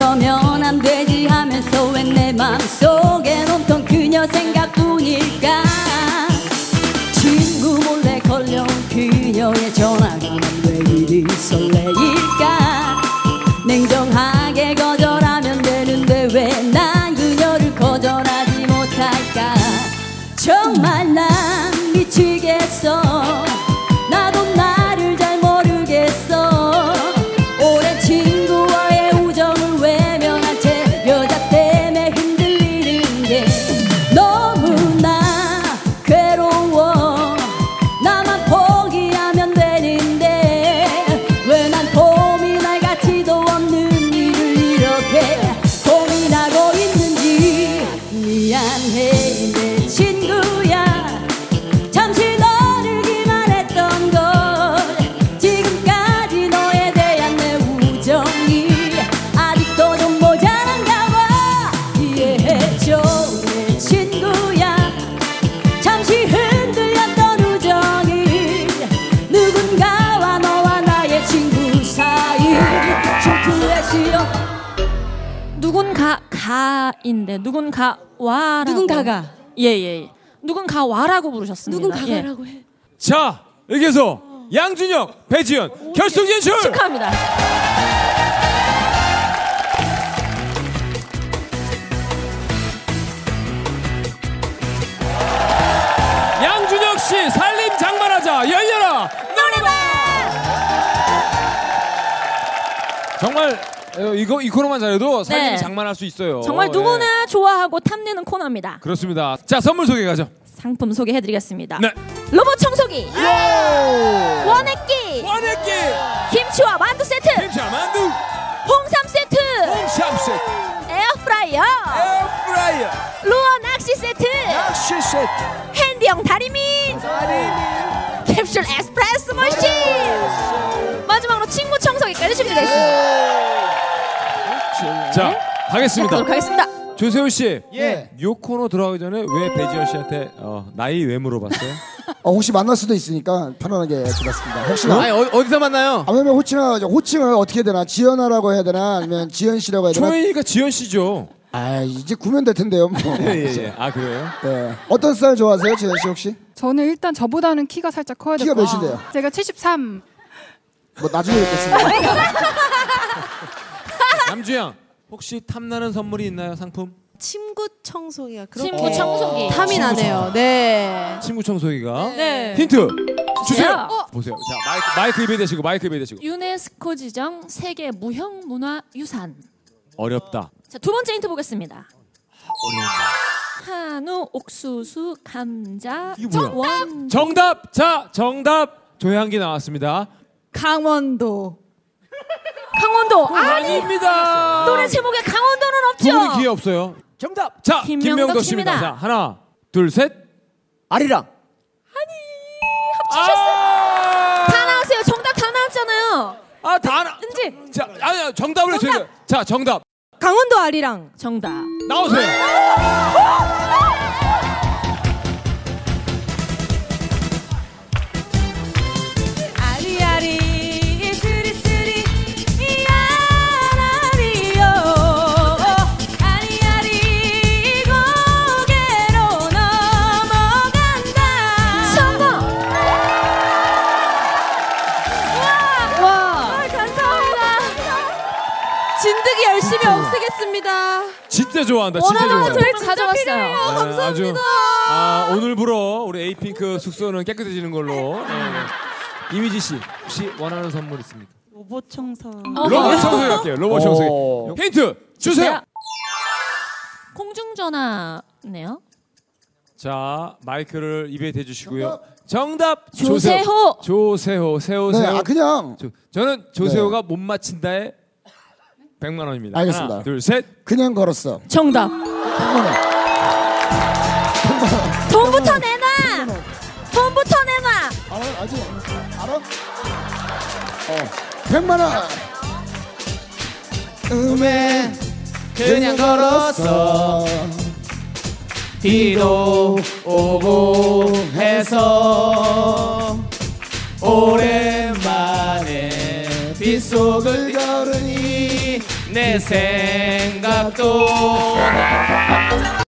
이러면 안 되지 하면서 왜 내 맘속엔 온통 그녀 생각뿐일까. 친구 몰래 걸려온 그녀의 전화가 난 왜 이리 설레일까. 냉정하게 거절하면 되는데 왜 난 그녀를 거절하지 못할까. 정말 난 미치겠어. 나도 나를 잘 모르겠어. 오랜 친구와의 우정을 외면한 채 여자 때문에 흔들리는 게 너무나 괴로워. 나만 포기하면 되는데 왜 난 고민할 가치도 없는 일을 이렇게 고민하고 있는지. 미안해 내 친구야. 잠시 너를 기만했던 걸. 지금까지 너에 대한 내 우정이 아직도 좀 모자란가 봐. 이해해줘 내 친구야. 잠시 흔들렸던 우정이 누군가와 너와 나의 친구 사이 춤추에 쉬어. 누군가가인데 누군가와라고. 누군가가. 예예. 누군가와라고 부르셨습니다. 누군가가라고 해. 자, 여기서 양준혁, 배지연 결승 진출. 축하합니다. 양준혁 씨 살림 장만하자 열려라 노래방. 정말 이 코너만 잘해도 살림 네. 장만할 수 있어요. 정말 누구나 좋아하고 탐내는 코너입니다. 그렇습니다. 자, 선물 소개 가죠. 상품 소개해드리겠습니다. 네. 로봇 청소기, 원액기, 김치와 만두 세트, 김치와 만두, 홍삼 세트, 홍삼 세트, 에어프라이어, 루어 낚시 세트, 핸디형 다리미, 캡슐 에스프레소 머신, 마지막으로 친구 청소기까지 준비되어 있습니다. 자, 가겠습니다. 하겠습니다. 조세호 씨, 예. 요 코너 들어가기 전에 왜 배지연 씨한테 나이 왜 물어봤어요? 혹시 만날 수도 있으니까 편안하게 들었습니다. 혹시나. 아니 어디서 만나요? 왜냐면 호칭을 어떻게 해야 되나? 지연아라고 해야 되나? 아니면 지연 씨라고 해야 되나? 초연이가 지연 씨죠. 아, 이제 구면 될 텐데요. 뭐. 예. 아, 그래요? 네. 어떤 스타일 좋아하세요, 지연 씨 혹시? 저는 일단 저보다는 키가 살짝 커야 돼요. 키가 몇인데요? 제가 73. 뭐 나중에 뵙겠습니다. 남주양, 혹시 탐나는 선물이 있나요? 상품? 침구 청소기가 그렇게 친구 청소기. 탐이 나네요. 네. 친구 청소기가. 네. 힌트 주세요. 보세요. 자, 마이크 입에 대시고 유네스코 지정 세계 무형문화유산. 어렵다. 자, 두 번째 힌트 보겠습니다. 어려운다. 한우, 옥수수, 감자, 이게 뭐야? 원. 정답. 자, 정답. 조향기 나왔습니다. 강원도. 강원도. 아닙니다. 노래 제목에 강원도는 두 분이 없죠. 기회 없어요. 정답. 자, 김명덕 김명덕 씨입니다. 씨입니다. 자, 하나, 둘, 셋. 아리랑. 다 나왔어요. 정답 다 나왔잖아요. 은지. 자, 아니 정답을 해주세요. 자, 정답. 강원도 아리랑. 정답. 나오세요. 아리아리 스리스리 이아라리요 아리아리 고개로 넘어간다. 성공. 와 감사합니다. 진드기 열심히 없애겠습니다. 진짜 좋아한다. 진짜 원하는 좋아한다. 것을 가져갔어요. 네, 감사합니다. 오늘부로 우리 에이핑크 숙소는 깨끗해지는 걸로. 네. 이미지 씨, 혹시 원하는 선물 있습니까? 로봇 청소. 로봇 청소기 할게요. 로봇 청소기. 힌트 주세요. 공중전화네요. 자, 마이크를 입에 대주시고요. 정답 조세호. 세호. 네, 그냥 저는 조세호가 못 맞힌다에 100만 원입니다. 알겠습니다. 하나, 둘, 셋. 그냥 걸었어. 정답. 100만 원. 돈부터 내놔. 돈부터 내놔. 알아? 100만 원. 음에 그냥 걸었어. 비도 오고 해서 오랜만에 빗속을 걸으니 내 생각도